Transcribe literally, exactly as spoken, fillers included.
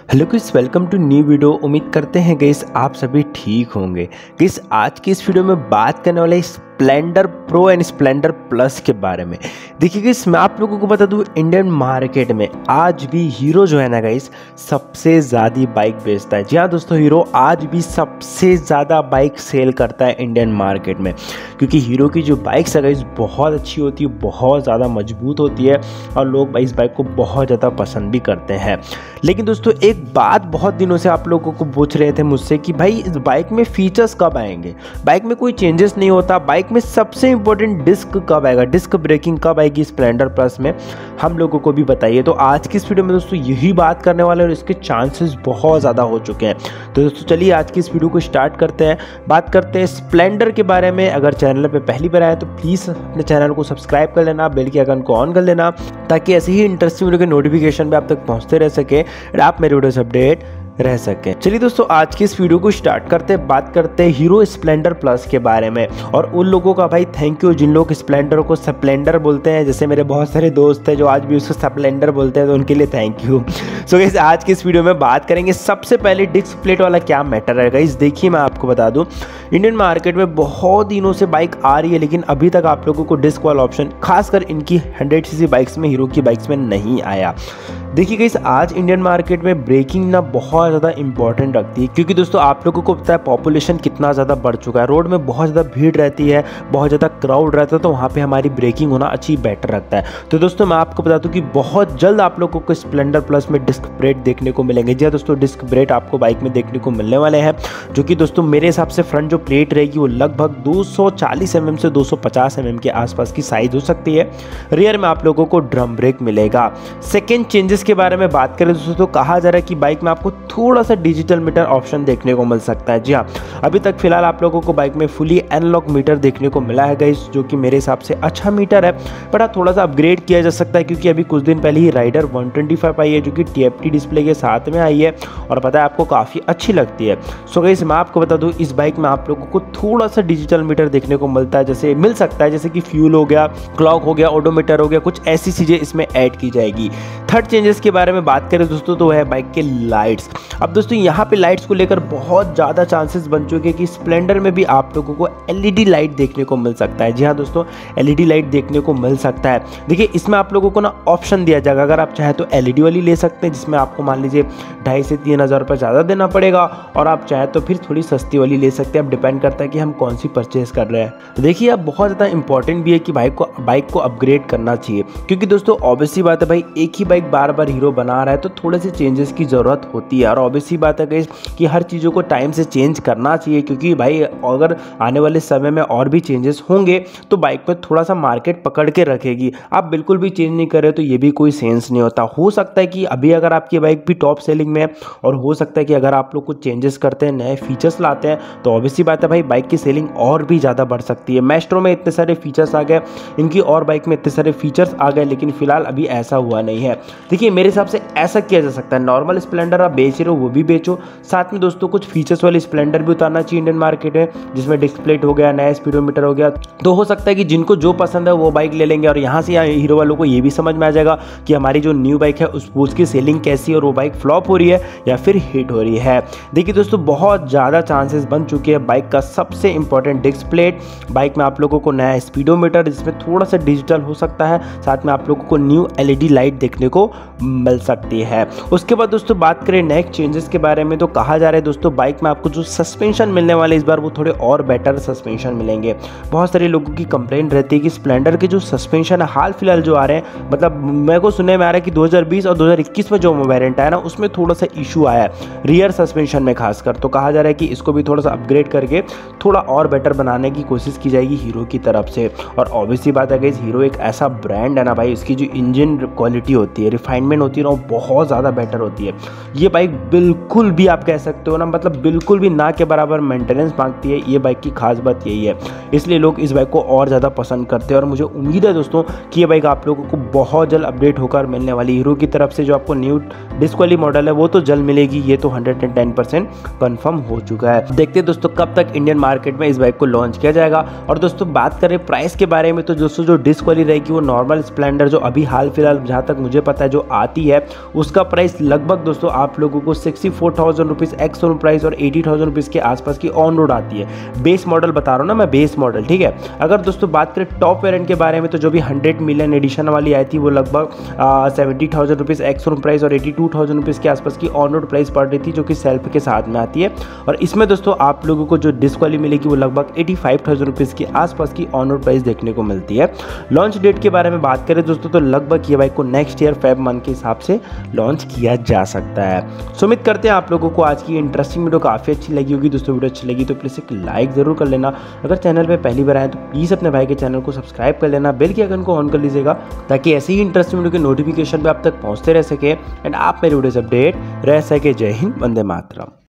Hello guys, welcome to new video. उम्मीद करते हैं गाइस आप सभी ठीक होंगे। गाइस आज की इस वीडियो में बात करने वाले Splendor Pro and Splendor Plus के बारे में। देखिए गाइस, मैं आप लोगों को बता दूं, इंडियन मार्केट में आज भी हीरो जो है ना गाइस सबसे ज़्यादा बाइक बेचता है। जी हाँ दोस्तों, हीरो आज भी सबसे ज़्यादा बाइक सेल करता है इंडियन मार्केट में, क्योंकि हीरो की जो बाइक्स है गाइस बहुत अच्छी होती है, बहुत ज़्यादा मजबूत होती है और लोग इस बाइक को बहुत ज़्यादा पसंद भी करते हैं। लेकिन दोस्तों एक बात बहुत दिनों से आप लोगों को पूछ रहे थे मुझसे कि भाई इस बाइक में फीचर्स कब आएंगे, बाइक में कोई चेंजेस नहीं होता, बाइक में सबसे इंपॉर्टेंट डिस्क कब आएगा, डिस्क ब्रेकिंग कब आएगी स्प्लेंडर प्लस में, हम लोगों को भी बताइए। तो आज की इस वीडियो में दोस्तों यही बात करने वाले हैं और इसके चांसेस बहुत ज़्यादा हो चुके हैं। तो दोस्तों चलिए आज की इस वीडियो को स्टार्ट करते हैं, बात करते हैं स्प्लेंडर के बारे में। अगर चैनल पर पहली बार आए तो प्लीज़ अपने चैनल को सब्सक्राइब कर लेना, बेल के आइकन को ऑन कर लेना, ताकि ऐसे ही इंटरेस्टिंग वीडियो के नोटिफिकेशन भी आप तक पहुँचते रह सके और आप मेरे वीडियो से अपडेट रह सके। चलिए दोस्तों आज की इस वीडियो को स्टार्ट करते हैं, बात करते हैं हीरो स्प्लेंडर प्लस के बारे में। और उन लोगों का भाई थैंक यू जिन लोग स्प्लेंडर को स्प्लेंडर बोलते हैं, जैसे मेरे बहुत सारे दोस्त हैं जो आज भी उसको स्प्लेंडर बोलते हैं, तो उनके लिए थैंक यू। सो गाइस आज की इस वीडियो में बात करेंगे सबसे पहले डिस्क प्लेट वाला क्या मैटर है। गाइस देखिए मैं आपको बता दूं, इंडियन मार्केट में बहुत दिनों से बाइक आ रही है, लेकिन अभी तक आप लोगों को डिस्क वाला ऑप्शन खासकर इनकी हंड्रेड सीसी बाइक्स में, हीरो की बाइक्स में नहीं आया। देखिए गाइस आज इंडियन मार्केट में ब्रेकिंग ना बहुत ज़्यादा इंपॉर्टेंट रखती है, क्योंकि दोस्तों आप लोगों को पता है पॉपुलेशन कितना ज़्यादा बढ़ चुका है, रोड में बहुत ज़्यादा भीड़ रहती है, बहुत ज़्यादा क्राउड रहता है, तो वहाँ पे हमारी ब्रेकिंग होना अच्छी बेटर रखता है। तो दोस्तों मैं आपको बता दूं कि बहुत जल्द आप लोगों को स्प्लेंडर प्लस में डिस्क ब्रेक देखने को मिलेंगे। जी हाँ दोस्तों, डिस्क ब्रेक आपको बाइक में देखने को मिलने वाले हैं, जो कि दोस्तों मेरे हिसाब से फ्रंट जो प्लेट रहेगी वो लगभग दो सौ चालीस एम एम से दो सौ पचास एम एम के आसपास की साइज हो सकती है। रियर में आप लोगों को ड्रम ब्रेक मिलेगा। सेकेंड चेंजेस के बारे में बात करें दोस्तों तो कहा जा रहा है कि बाइक में आपको थोड़ा सा डिजिटल मीटर ऑप्शन देखने को मिल सकता है। जी हाँ, अभी तक फिलहाल आप लोगों को बाइक में फुली एनालॉग मीटर देखने को मिला है गाइस, जो कि मेरे हिसाब से अच्छा मीटर है, पर हाँ थोड़ा सा अपग्रेड किया जा सकता है, क्योंकि अभी कुछ दिन पहले ही राइडर वन ट्वेंटी फाइव आई है, जो कि टी एफ टी डिस्प्ले के साथ में आई है और पता है आपको काफ़ी अच्छी लगती है। सो गाइस मैं आपको बता दूँ इस बाइक में आप लोगों को थोड़ा सा डिजिटल मीटर देखने को मिलता है, जैसे मिल सकता है जैसे कि फ्यूल हो गया, क्लॉक हो गया, ओडोमीटर हो गया, कुछ ऐसी चीज़ें इसमें ऐड की जाएगी। थर्ड चेंजेस के बारे में बात करें दोस्तों तो है बाइक के लाइट्स। अब दोस्तों यहाँ पे लाइट्स को लेकर बहुत ज़्यादा चांसेस बन चुके हैं कि स्प्लेंडर में भी आप लोगों को एलईडी लाइट देखने को मिल सकता है। जी हाँ दोस्तों, एलईडी लाइट देखने को मिल सकता है। देखिए इसमें आप लोगों को ना ऑप्शन दिया जाएगा, अगर आप चाहे तो एलईडी वाली ले सकते हैं, जिसमें आपको मान लीजिए ढाई से तीन हज़ार रुपये ज़्यादा देना पड़ेगा, और आप चाहे तो फिर थोड़ी सस्ती वाली ले सकते हैं। अब डिपेंड करता है कि हम कौन सी परचेज कर रहे हैं। तो देखिए अब बहुत ज़्यादा इंपॉर्टेंट भी है कि बाइक को बाइक को अपग्रेड करना चाहिए, क्योंकि दोस्तों ऑब्वियसली बात है भाई एक ही बाइक बार बार हीरो बना रहा है, तो थोड़े से चेंजेस की ज़रूरत होती है। और ऑब्वियसली बात है गाइस कि हर चीज़ों को टाइम से चेंज करना चाहिए, क्योंकि भाई अगर आने वाले समय में और भी चेंजेस होंगे तो बाइक में थोड़ा सा मार्केट पकड़ के रखेगी। आप बिल्कुल भी चेंज नहीं कर रहे तो ये भी कोई सेंस नहीं होता। हो सकता है कि अभी अगर आपकी बाइक भी टॉप सेलिंग में है, और हो सकता है कि अगर आप लोग कुछ चेंजेस करते हैं, नए फीचर्स लाते हैं, तो ऑब्वियसली बात है भाई बाइक की सेलिंग और भी ज़्यादा बढ़ सकती है। मैस्ट्रो में इतने सारे फीचर्स आ गए, इनकी और बाइक में इतने सारे फीचर्स आ गए, लेकिन फिलहाल अभी ऐसा हुआ नहीं है। देखिए मेरे हिसाब से ऐसा किया जा सकता है, नॉर्मल स्प्लेंडर आप बेच रहे हो वो भी बेचो, साथ में दोस्तों कुछ फीचर्स वाली स्प्लेंडर भी उतारना चाहिए इंडियन मार्केट में, जिसमें डिस्क प्लेट हो गया, नया स्पीडोमीटर हो गया। तो हो सकता है कि जिनको जो पसंद है वो बाइक ले लेंगे, और यहाँ से यहाँ हीरो वालों को ये भी समझ में आ जाएगा कि हमारी जो न्यू बाइक है उस उसकी सेलिंग कैसी है, और वो बाइक फ्लॉप हो रही है या फिर हिट हो रही है। देखिए दोस्तों बहुत ज़्यादा चांसेस बन चुके हैं बाइक का सबसे इंपॉर्टेंट डिस्क प्लेट, बाइक में आप लोगों को नया स्पीडोमीटर जिसमें थोड़ा सा डिजिटल हो सकता है, साथ में आप लोगों को न्यू एलईडी लाइट देखने को मिल सकती है। उसके बाद दोस्तों बात करें नेक्स्ट चेंजेस के बारे में, तो कहा जा रहा है दोस्तों बाइक में आपको जो सस्पेंशन मिलने वाले इस बार वो थोड़े और बेटर सस्पेंशन मिलेंगे। बहुत सारे लोगों की कंप्लेंट रहती है कि स्प्लेंडर के जो सस्पेंशन है हाल फिलहाल जो आ रहे हैं, मतलब मेरे को सुनने में आ रहा है कि दो हज़ार बीस और दो हज़ार इक्कीस में जो वेरिएंट आया ना उसमें थोड़ा सा इशू आया है रियर सस्पेंशन में खासकर। तो कहा जा रहा है कि इसको भी थोड़ा सा अपग्रेड करके थोड़ा और बेटर बनाने की कोशिश की जाएगी हीरो की तरफ से। और ऑब्वियसली बात है कि हीरो एक ऐसा ब्रांड है ना भाई, इसकी जो इंजन क्वालिटी होती है, रिफाइनमेंट होती है ना, वो बहुत ज़्यादा बेटर होती है। ये बाइक बिल्कुल भी आप कह सकते हो ना, मतलब बिल्कुल भी ना के बराबर मेंटेनेंस मांगती है। ये बाइक की खास खास बात यही है, इसलिए लोग इस बाइक को और ज़्यादा पसंद करते हैं। और मुझे उम्मीद है दोस्तों कि ये बाइक आप लोगों को बहुत जल्द अपडेट होकर मिलने वाली हीरो की तरफ से जो आपको न्यू डिस्क वाली मॉडल है वो तो जल्द मिलेगी, ये तो hundred and ten percent confirm हो चुका है। देखते हैं दोस्तों कब तक इंडियन मार्केट में इस बाइक को लॉन्च किया जाएगा। और दोस्तों बात करें प्राइस के बारे में तो दोस्तों जो डिस्क वाली रहेगी वो नॉर्मल स्प्लेंडर जो अभी हाल फिलहाल जहाँ तक मुझे पता है जो आती है उसका प्राइस लगभग दोस्तों आप लोगों को sixty four thousand rupees ex showroom price और एटी थाउजेंड रुपीज़ के आसपास की ऑन रोड आती है। बेस मॉडल बता रहा हूँ ना मैं, बेस मॉडल, ठीक है। अगर दोस्तों बात करें टॉप वेरिएंट के बारे में तो जो भी हंड्रेड मिलियन एडिशन वाली आई थी वो लगभग seventy thousand rupees ex showroom price और एटी टू थाउजेंड रुपीज़ के आसपास की ऑन रोड प्राइस पड़ रही थी, जो कि सेल्फ के साथ में आती है। और इसमें दोस्तों आप लोगों को जो डिस्क वाली मिलेगी वो लगभग एटी फाइव थाउजेंड रुपीज़ के आसपास की ऑन रोड प्राइस देखने को मिलती है। लॉन्च डेट के बारे में बात करें दोस्तों तो लगभग ये बाइक को नेक्स्ट ईयर फेब मंथ के हिसाब से लॉन्च किया जा सकता है। सो उम्मीद करते हैं आप लोगों को आज की इंटरेस्टिंग वीडियो काफ़ी अच्छी लगी होगी। दोस्तों वीडियो अच्छी लगी तो प्लीज़ एक लाइक ज़रूर कर लेना। अगर चैनल पे पहली बार आए तो प्लीज़ अपने भाई के चैनल को सब्सक्राइब कर लेना, बेल के आइकन को ऑन कर लीजिएगा ताकि ऐसे ही इंटरेस्टिंग वीडियो के नोटिफिकेशन पे आप तक पहुंचते रह सके एंड आप मेरे वीडियो से अपडेट रह सके। जय हिंद, वंदे मातरम।